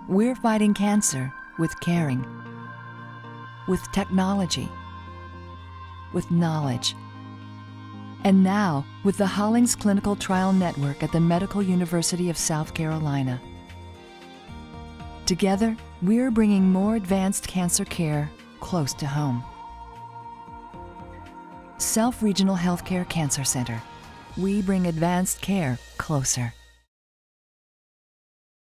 We're fighting cancer with caring, with technology, with knowledge. And now, with the Hollings Clinical Trial Network at the Medical University of South Carolina. Together, we're bringing more advanced cancer care close to home. Self Regional Healthcare Cancer Center. We bring advanced care closer.